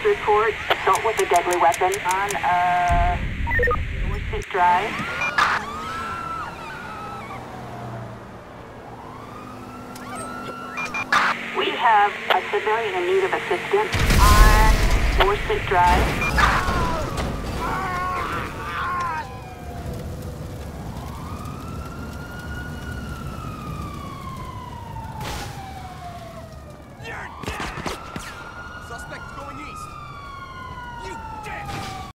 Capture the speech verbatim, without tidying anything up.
report assault with a deadly weapon on uh Dorset Drive. We have a civilian in need of assistance on Dorset Drive.